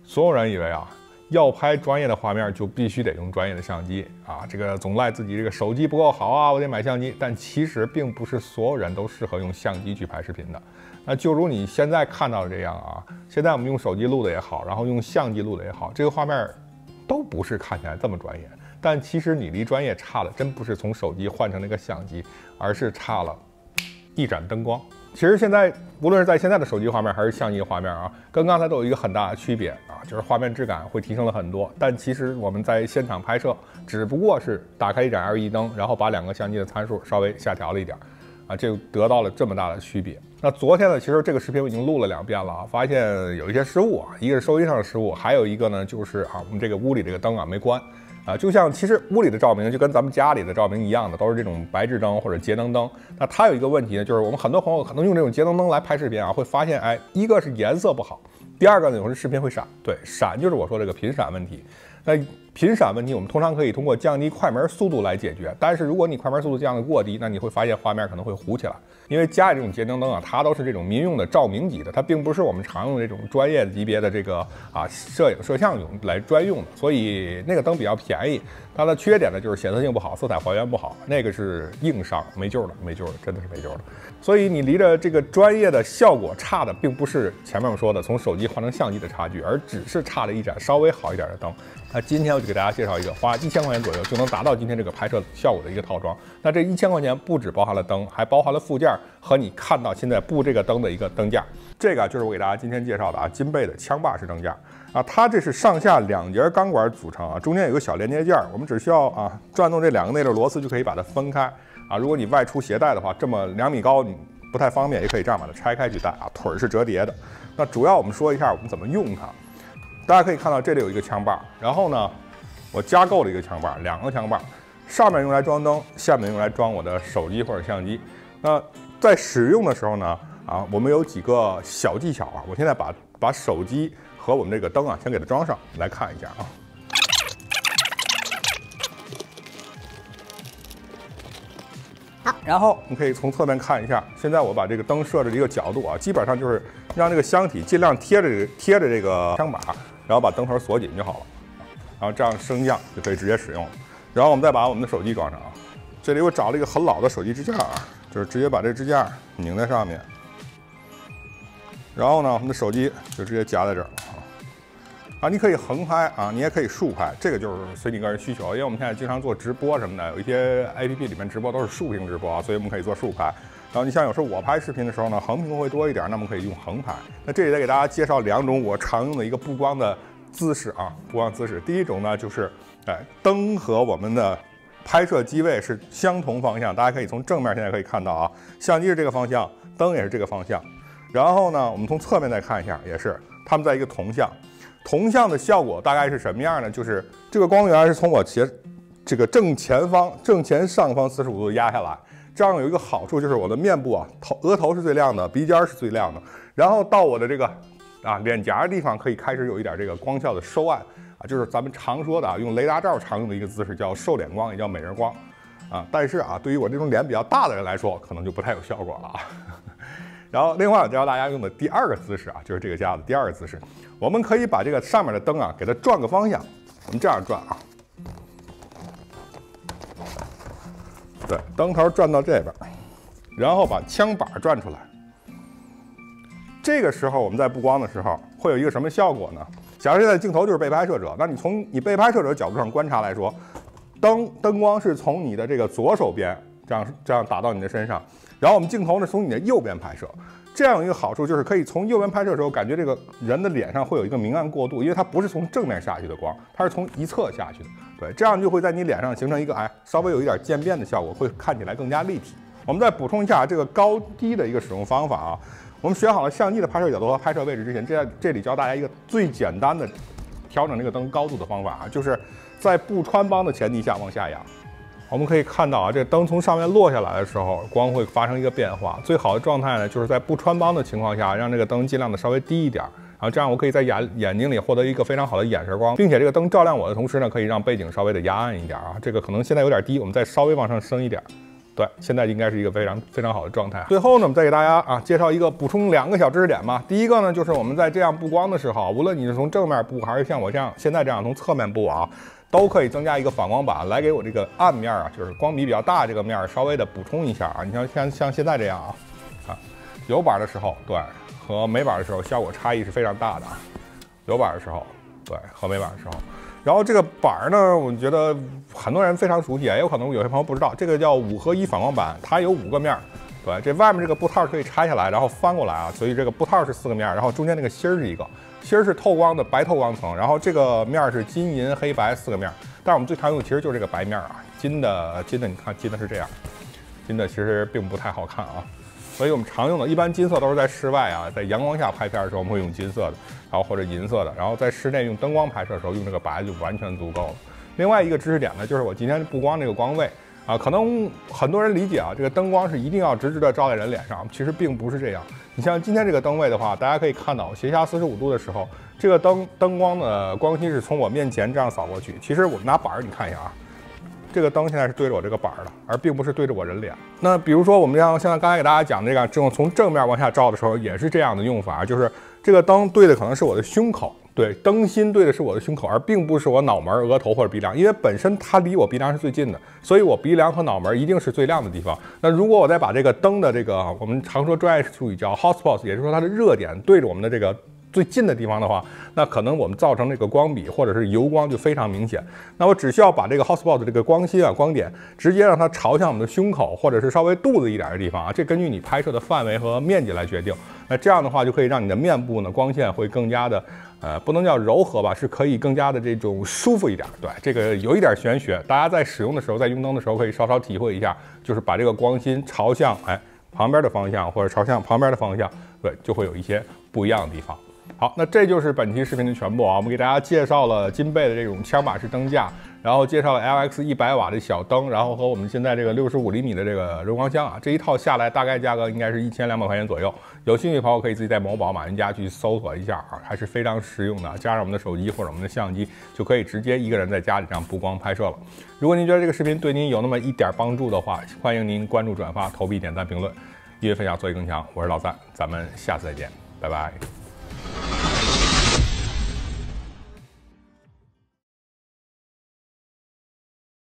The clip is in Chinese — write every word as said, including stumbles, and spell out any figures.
所有人以为啊，要拍专业的画面就必须得用专业的相机啊，这个总赖自己这个手机不够好啊，我得买相机。但其实并不是所有人都适合用相机去拍视频的。那就如你现在看到的这样啊，现在我们用手机录的也好，然后用相机录的也好，这个画面都不是看起来这么专业。但其实你离专业差的真不是从手机换成那个相机，而是差了一盏灯光。其实现在无论是在现在的手机画面还是相机画面啊，跟刚才都有一个很大的区别啊，就是画面质感会提升了很多。但其实我们在现场拍摄，只不过是打开一盏 L E D 灯，然后把两个相机的参数稍微下调了一点，啊，这就得到了这么大的区别。那昨天呢，其实这个视频我已经录了两遍了啊，发现有一些失误啊，一个是收音上的失误，还有一个呢就是啊，我们这个屋里这个灯啊没关。啊，就像其实屋里的照明就跟咱们家里的照明一样的，都是这种白炽灯或者节能灯。那它有一个问题呢，就是我们很多朋友可能用这种节能灯来拍视频啊，会发现，哎，一个是颜色不好，第二个呢，有时视频会闪。对，闪就是我说这个频闪问题。那频闪问题，我们通常可以通过降低快门速度来解决。但是如果你快门速度降得过低，那你会发现画面可能会糊起来。因为家里这种节能灯啊，它都是这种民用的照明级的，它并不是我们常用的这种专业级别的这个啊摄影摄像用来专用的，所以那个灯比较便宜。它的缺点呢就是显色性不好，色彩还原不好，那个是硬伤，没救了，没救了，真的是没救了。所以你离着这个专业的效果差的，并不是前面我们说的从手机换成相机的差距，而只是差了一盏稍微好一点的灯。那今天我就给大家介绍一个花一千块钱左右就能达到今天这个拍摄效果的一个套装。那这一千块钱不只包含了灯，还包含了附件和你看到现在布这个灯的一个灯架。这个就是我给大家今天介绍的啊，金贝的枪把式灯架啊，它这是上下两节钢管组成啊，中间有个小连接件，我们只需要啊转动这两个内置螺丝就可以把它分开啊。如果你外出携带的话，这么两米高你不太方便，也可以这样把它拆开去带啊。腿是折叠的。那主要我们说一下我们怎么用它。大家可以看到这里有一个枪把，然后呢，我加购了一个枪把，两个枪把，上面用来装灯，下面用来装我的手机或者相机。那在使用的时候呢，啊，我们有几个小技巧啊。我现在把把手机和我们这个灯啊，先给它装上，来看一下啊。好，然后你可以从侧面看一下，现在我把这个灯设置一个角度啊，基本上就是让这个箱体尽量贴着这个贴着这个枪把，然后把灯头锁紧就好了。然后这样升降就可以直接使用了。然后我们再把我们的手机装上啊，这里我找了一个很老的手机支架啊，就是直接把这支架拧在上面。然后呢，我们的手机就直接夹在这儿啊。啊，你可以横拍啊，你也可以竖拍，这个就是随你个人需求。因为我们现在经常做直播什么的，有一些 A P P 里面直播都是竖屏直播啊，所以我们可以做竖拍。然后你像有时候我拍视频的时候呢，横屏会多一点，那么可以用横拍。那这里再给大家介绍两种我常用的一个布光的姿势啊，布光姿势。第一种呢，就是哎，灯和我们的拍摄机位是相同方向，大家可以从正面现在可以看到啊，相机是这个方向，灯也是这个方向。然后呢，我们从侧面再看一下，也是它们在一个同向。同向的效果大概是什么样呢？就是这个光源是从我斜这个正前方、正前上方四十五度压下来，这样有一个好处就是我的面部啊，头额头是最亮的，鼻尖是最亮的，然后到我的这个啊脸颊的地方可以开始有一点这个光效的收暗啊，就是咱们常说的啊，用雷达罩常用的一个姿势叫瘦脸光，也叫美人光啊。但是啊，对于我这种脸比较大的人来说，可能就不太有效果了啊。然后，另外我教大家用的第二个姿势啊，就是这个架子第二个姿势，我们可以把这个上面的灯啊，给它转个方向，我们这样转啊，对，灯头转到这边，然后把枪把转出来。这个时候我们在布光的时候会有一个什么效果呢？假如现在镜头就是被拍摄者，那你从你被拍摄者角度上观察来说，灯灯光是从你的这个左手边这样这样打到你的身上。然后我们镜头呢从你的右边拍摄，这样有一个好处就是可以从右边拍摄的时候，感觉这个人的脸上会有一个明暗过渡，因为它不是从正面下去的光，它是从一侧下去的。对，这样就会在你脸上形成一个哎稍微有一点渐变的效果，会看起来更加立体。我们再补充一下这个高低的一个使用方法啊。我们学好了相机的拍摄角度和拍摄位置之前，这这里教大家一个最简单的调整这个灯高度的方法啊，就是在不穿帮的前提下往下压。我们可以看到啊，这灯从上面落下来的时候，光会发生一个变化。最好的状态呢，就是在不穿帮的情况下，让这个灯尽量的稍微低一点，然后这样我可以在眼眼睛里获得一个非常好的眼神光，并且这个灯照亮我的同时呢，可以让背景稍微的压暗一点啊。这个可能现在有点低，我们再稍微往上升一点。 对，现在应该是一个非常非常好的状态。最后呢，我们再给大家啊介绍一个补充两个小知识点吧。第一个呢，就是我们在这样布光的时候，无论你是从正面布还是像我这样现在这样从侧面布啊，都可以增加一个反光板来给我这个暗面啊，就是光比比较大这个面稍微的补充一下啊。你像像像现在这样啊，啊，有板的时候，对，和没板的时候效果差异是非常大的啊。有板的时候，对，和没板的时候。然后这个板儿呢，我觉得很多人非常熟悉，也有可能有些朋友不知道，这个叫五合一反光板，它有五个面儿，对，这外面这个布套可以拆下来，然后翻过来啊，所以这个布套是四个面儿，然后中间那个芯儿是一个，芯儿是透光的白透光层，然后这个面儿是金银黑白四个面儿，但是我们最常用的其实就是这个白面儿啊，金的金的你看金的是这样，金的其实并不太好看啊。所以我们常用的，一般金色都是在室外啊，在阳光下拍片的时候，我们会用金色的，然后或者银色的，然后在室内用灯光拍摄的时候，用这个白就完全足够了。另外一个知识点呢，就是我今天布光这个光位啊，可能很多人理解啊，这个灯光是一定要直直的照在人脸上，其实并不是这样。你像今天这个灯位的话，大家可以看到斜下四十五度的时候，这个灯灯光的光芯是从我面前这样扫过去。其实我拿板儿，你看一下啊。这个灯现在是对着我这个板儿的，而并不是对着我人脸。那比如说我们像现在刚才给大家讲这个，这种从正面往下照的时候，也是这样的用法，就是这个灯对的可能是我的胸口，对，灯芯对的是我的胸口，而并不是我脑门、额头或者鼻梁，因为本身它离我鼻梁是最近的，所以我鼻梁和脑门一定是最亮的地方。那如果我再把这个灯的这个我们常说专业术语叫 hotspot， 也就是说它的热点对着我们的这个最近的地方的话，那可能我们造成这个光比或者是油光就非常明显。那我只需要把这个 hotspot 的这个光芯啊光点直接让它朝向我们的胸口或者是稍微肚子一点的地方啊，这根据你拍摄的范围和面积来决定。那这样的话就可以让你的面部呢光线会更加的呃不能叫柔和吧，是可以更加的这种舒服一点。对，这个有一点玄学，大家在使用的时候，在用灯的时候可以稍稍体会一下，就是把这个光芯朝向哎旁边的方向或者朝向旁边的方向，对，就会有一些不一样的地方。好，那这就是本期视频的全部啊！我们给大家介绍了金贝的这种枪把式灯架，然后介绍了 L X 一百瓦的小灯，然后和我们现在这个六十五厘米的这个柔光箱啊，这一套下来大概价格应该是一千两百块钱左右。有兴趣的朋友可以自己在某宝、马云家去搜索一下啊，还是非常实用的。加上我们的手机或者我们的相机，就可以直接一个人在家里这样布光拍摄了。如果您觉得这个视频对您有那么一点帮助的话，欢迎您关注、转发、投币、点赞、评论，音乐分享，做一更强。我是老三，咱们下次再见，拜拜。